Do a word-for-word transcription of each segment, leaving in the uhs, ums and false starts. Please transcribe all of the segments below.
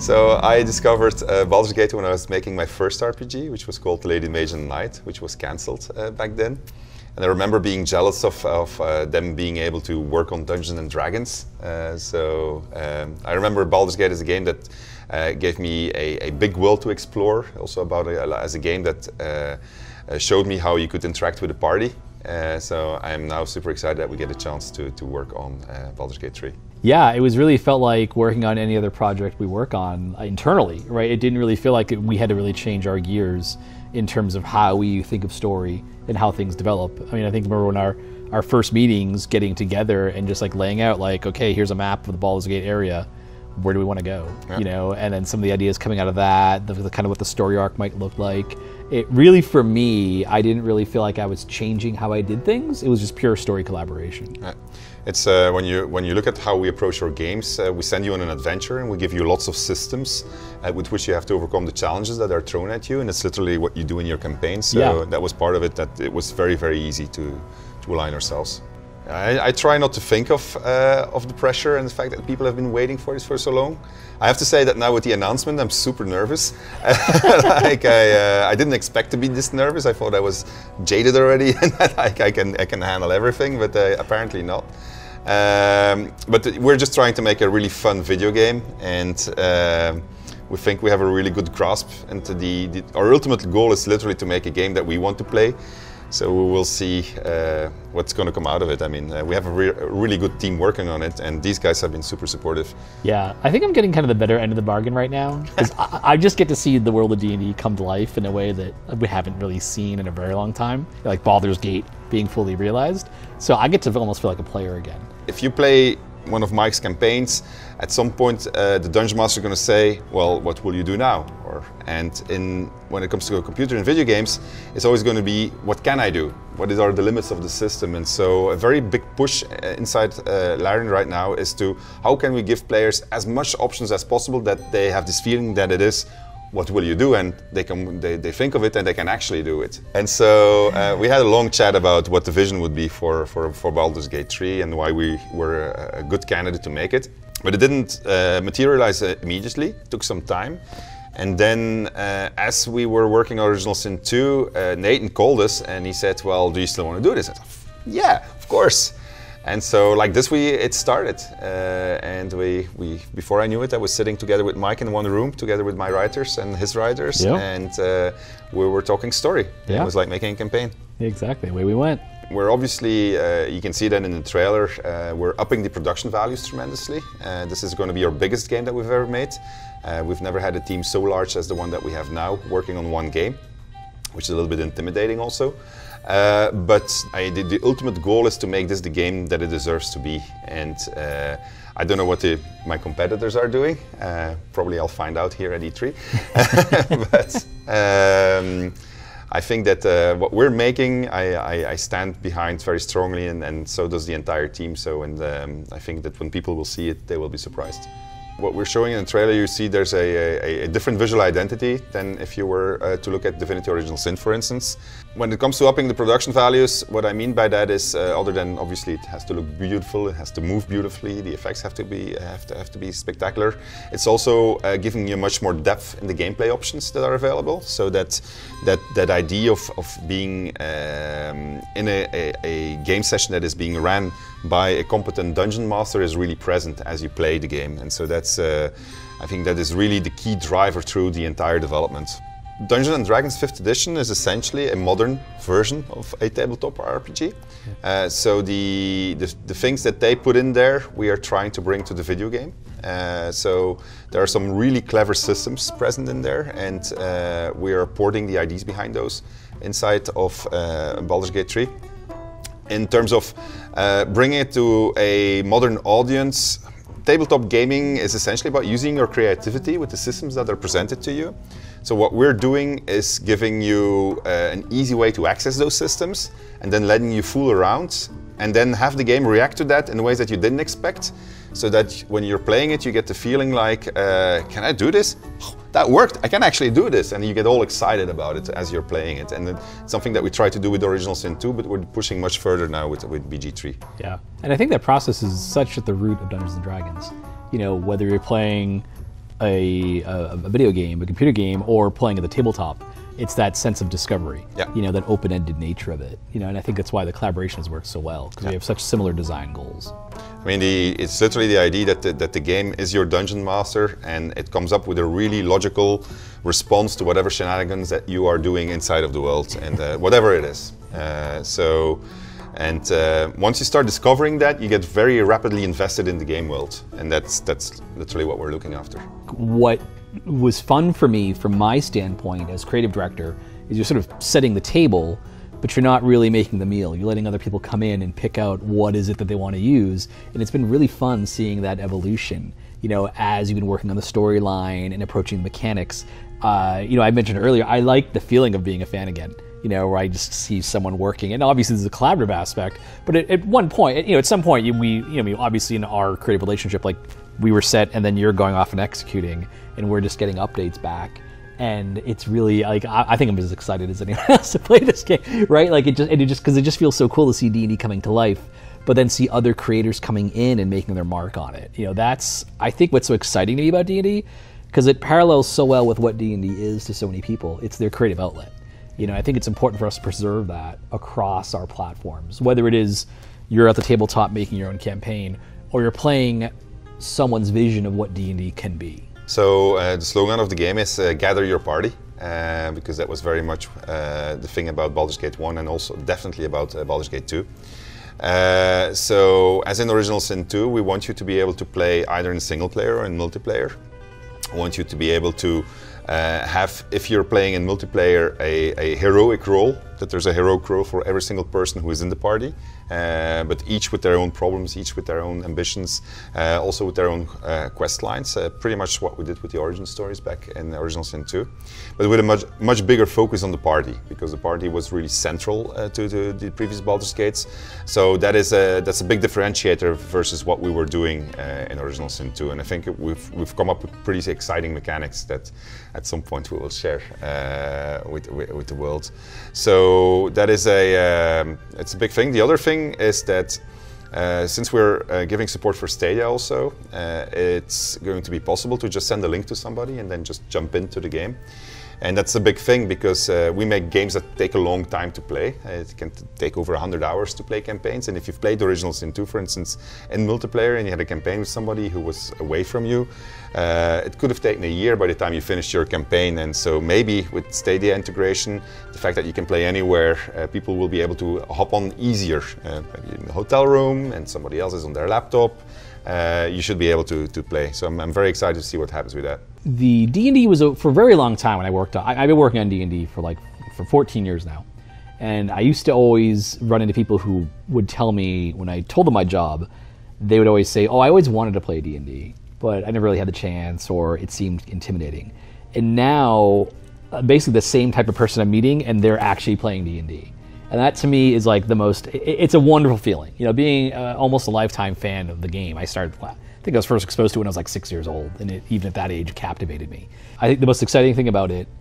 So I discovered uh, Baldur's Gate when I was making my first R P G, which was called Lady Mage and Knight, which was cancelled uh, back then. And I remember being jealous of, of uh, them being able to work on Dungeons and Dragons. Uh, so um, I remember Baldur's Gate as a game that uh, gave me a, a big world to explore, also about a, as a game that uh, uh, showed me how you could interact with a party. Uh, so I'm now super excited that we get a chance to, to work on uh, Baldur's Gate three. Yeah, it was really felt like working on any other project we work on uh, internally, right? It didn't really feel like it, we had to really change our gears in terms of how we think of story and how things develop. I mean, I think remember when our, our first meetings getting together and just like laying out like, okay, here's a map of the Baldur's Gate area. Where do we want to go? Yeah. You know, and then some of the ideas coming out of that, the, the kind of what the story arc might look like. It really, for me, I didn't really feel like I was changing how I did things. It was just pure story collaboration. Yeah. It's uh, when you when you look at how we approach our games, uh, we send you on an adventure and we give you lots of systems uh, with which you have to overcome the challenges that are thrown at you, and it's literally what you do in your campaign. So yeah. that was part of it. That it was very very easy to to align ourselves. I, I try not to think of uh, of the pressure and the fact that people have been waiting for this for so long. I have to say that now with the announcement, I'm super nervous. like I, uh, I didn't expect to be this nervous. I thought I was jaded already and that I, I can I can handle everything, but uh, apparently not. Um, but we're just trying to make a really fun video game, and uh, we think we have a really good grasp into the, the. Our ultimate goal is literally to make a game that we want to play. So we will see uh, what's going to come out of it. I mean, uh, we have a, re a really good team working on it, and these guys have been super supportive. Yeah, I think I'm getting kind of the better end of the bargain right now, because I, I just get to see the world of D and D come to life in a way that we haven't really seen in a very long time, like Baldur's Gate being fully realized. So I get to almost feel like a player again. If you play one of Mike's campaigns, at some point uh, the Dungeon Master is going to say, well, what will you do now? Or, and in, when it comes to a computer and video games, it's always going to be, what can I do? What are the limits of the system? And so a very big push inside uh, Larian right now is to, how can we give players as much options as possible that they have this feeling that it is, what will you do? And they can they, they think of it and they can actually do it. And so uh, we had a long chat about what the vision would be for, for, for Baldur's Gate three and why we were a good candidate to make it. But it didn't uh, materialize uh, immediately. It took some time. And then uh, as we were working on Original Sin two, uh, Nathan called us and he said, well, do you still want to do this? I said, yeah, of course. And so like this we it started, uh, and we, we before I knew it I was sitting together with Mike in one room together with my writers and his writers, yep. and uh, we were talking story. Yeah. It was like making a campaign. Exactly, away we went. We're obviously, uh, you can see that in the trailer, uh, we're upping the production values tremendously. Uh, this is going to be our biggest game that we've ever made. Uh, we've never had a team so large as the one that we have now working on one game, which is a little bit intimidating also. Uh, but I, the, the ultimate goal is to make this the game that it deserves to be. And uh, I don't know what the, my competitors are doing. Uh, probably I'll find out here at E three. But um, I think that uh, what we're making, I, I, I stand behind very strongly, and, and so does the entire team. So, and um, I think that when people will see it, they will be surprised. What we're showing in the trailer, you see there's a, a, a different visual identity than if you were uh, to look at Divinity Original Sin, for instance. When it comes to upping the production values, what I mean by that is, uh, other than obviously it has to look beautiful, it has to move beautifully, the effects have to be have to have to be spectacular. It's also uh, giving you much more depth in the gameplay options that are available. So that that that idea of of being um, in a, a, a game session that is being ran by a competent dungeon master is really present as you play the game, and so that's uh, I think that is really the key driver through the entire development. Dungeons and Dragons fifth edition is essentially a modern version of a tabletop R P G. Yeah. Uh, so the, the the things that they put in there, we are trying to bring to the video game. Uh, so there are some really clever systems present in there, and uh, we are porting the ideas behind those inside of uh, Baldur's Gate three. In terms of uh, bringing it to a modern audience, tabletop gaming is essentially about using your creativity with the systems that are presented to you. So what we're doing is giving you uh, an easy way to access those systems, and then letting you fool around, and then have the game react to that in ways that you didn't expect, so that when you're playing it, you get the feeling like, uh, can I do this? Oh, that worked, I can actually do this, and you get all excited about it as you're playing it. And it's something that we try to do with Original Sin two, but we're pushing much further now with, with B G three. Yeah, and I think that process is such at the root of Dungeons and Dragons. You know, whether you're playing a, a, a video game, a computer game, or playing at the tabletop, it's that sense of discovery, yeah. you know, that open-ended nature of it, you know, and I think that's why the collaboration has worked so well, because yeah. we have such similar design goals. I mean, the, it's literally the idea that the, that the game is your dungeon master, and it comes up with a really logical response to whatever shenanigans that you are doing inside of the world, and uh, whatever it is. Uh, so, and uh, once you start discovering that, you get very rapidly invested in the game world, and that's that's literally what we're looking after. What was fun for me, from my standpoint as creative director, is you're sort of setting the table, but you're not really making the meal. You're letting other people come in and pick out what is it that they want to use, and it's been really fun seeing that evolution, you know, as you've been working on the storyline and approaching the mechanics. Uh, you know, I mentioned earlier, I like the feeling of being a fan again, you know, where I just see someone working, and obviously there's a collaborative aspect, but at, at one point, you know, at some point, we, you know, obviously in our creative relationship, like, we were set, and then you're going off and executing, and we're just getting updates back. And it's really, like, I, I think I'm as excited as anyone else to play this game, right? Like, it just, and it just, because it just feels so cool to see D and D coming to life, but then see other creators coming in and making their mark on it. You know, that's, I think, what's so exciting to me about D and D, because it parallels so well with what D and D is to so many people. It's their creative outlet. You know, I think it's important for us to preserve that across our platforms, whether it is you're at the tabletop making your own campaign, or you're playing someone's vision of what D and D can be. So uh, the slogan of the game is uh, gather your party, uh, because that was very much uh, the thing about Baldur's Gate one, and also definitely about uh, Baldur's Gate two. Uh, so as in Original Sin two, we want you to be able to play either in single player or in multiplayer. I want you to be able to uh, have, if you're playing in multiplayer, a, a heroic role, that there's a heroic role for every single person who is in the party, uh, but each with their own problems, each with their own ambitions, uh, also with their own uh, quest lines, uh, pretty much what we did with the origin stories back in Original Sin two, but with a much much bigger focus on the party, because the party was really central uh, to, to the previous Baldur's Gates. So that is a, that's a big differentiator versus what we were doing uh, in Original Sin two, and I think we've, we've come up with pretty exciting mechanics that at some point we will share uh, with, with, with the world. So that is a, um, it's a big thing. The other thing is that uh, since we're uh, giving support for Stadia also, uh, it's going to be possible to just send a link to somebody and then just jump into the game. And that's a big thing, because uh, we make games that take a long time to play. Uh, it can t take over one hundred hours to play campaigns, and if you've played Original Sin two, for instance, in multiplayer, and you had a campaign with somebody who was away from you, uh, it could have taken a year by the time you finished your campaign. And so maybe with Stadia integration, the fact that you can play anywhere, uh, people will be able to hop on easier, uh, maybe in the hotel room, and somebody else is on their laptop. Uh, you should be able to, to play. So I'm, I'm very excited to see what happens with that. The D and D was, a, for a very long time when I worked on, I, I've been working on D and D for like, for fourteen years now. And I used to always run into people who would tell me, when I told them my job, they would always say, oh, I always wanted to play D and D, but I never really had the chance, or it seemed intimidating. And now, uh, basically the same type of person I'm meeting, and they're actually playing D and D. And that to me is like the most, it's a wonderful feeling. You know, being uh, almost a lifetime fan of the game. I started, I think I was first exposed to it when I was like six years old, and it, even at that age, captivated me. I think the most exciting thing about it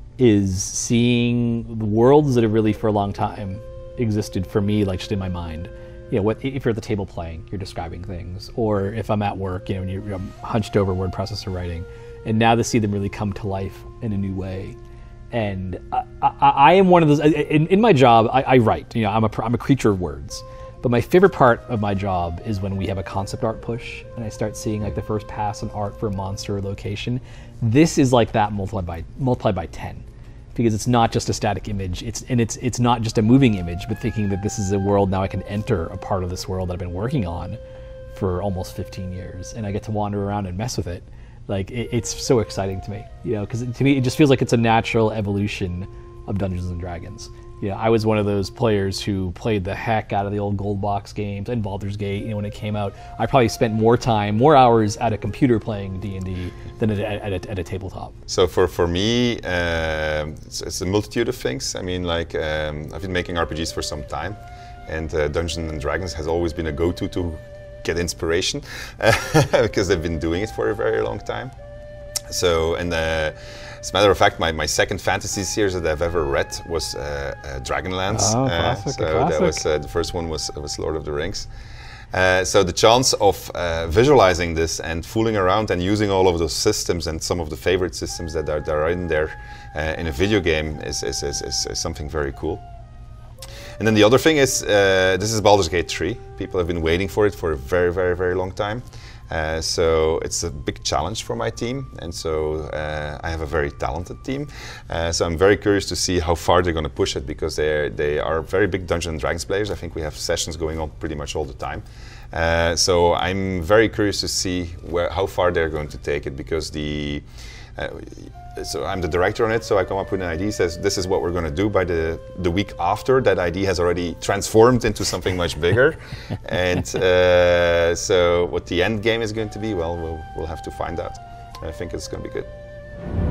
is seeing the worlds that have really for a long time existed for me, like just in my mind. You know, what, if you're at the table playing, you're describing things, or if I'm at work, you know, and you're, you're hunched over word processor writing, and now to see them really come to life in a new way. And I, I, I am one of those, in, in my job, I, I write, you know, I'm a, I'm a creature of words. But my favorite part of my job is when we have a concept art push and I start seeing like the first pass on art for a monster or location. This is like that multiplied by, multiplied by ten. Because it's not just a static image, it's, and it's, it's not just a moving image, but thinking that this is a world now I can enter a part of this world that I've been working on for almost fifteen years. And I get to wander around and mess with it. Like, it, it's so exciting to me, you know, because to me it just feels like it's a natural evolution of Dungeons and Dragons. You know, I was one of those players who played the heck out of the old gold box games and Baldur's Gate. You know, when it came out, I probably spent more time, more hours at a computer playing D and D than at, at, at, a, at a tabletop. So for for me, uh, it's, it's a multitude of things. I mean, like um, I've been making R P Gs for some time, and uh, Dungeons and Dragons has always been a go-to to get inspiration because they've been doing it for a very long time. So, and uh, as a matter of fact, my, my second fantasy series that I've ever read was uh, uh, Dragonlance. Oh, uh, classic, so classic. that was uh, the first one was was Lord of the Rings. Uh, so the chance of uh, visualizing this and fooling around and using all of those systems and some of the favorite systems that are, that are in there uh, in a video game is, is, is, is, is something very cool. And then the other thing is, uh, this is Baldur's Gate three. People have been waiting for it for a very, very, very long time. Uh, so it's a big challenge for my team, and so uh, I have a very talented team. Uh, so I'm very curious to see how far they're going to push it, because they they are very big Dungeons and Dragons players. I think we have sessions going on pretty much all the time. Uh, so I'm very curious to see where, how far they're going to take it, because the uh, so I'm the director on it, so I come up with an idea, says this is what we're going to do. By the the week after, that idea has already transformed into something much bigger. And uh, so what the end game is going to be, well, we'll, we'll have to find out. I think it's going to be good.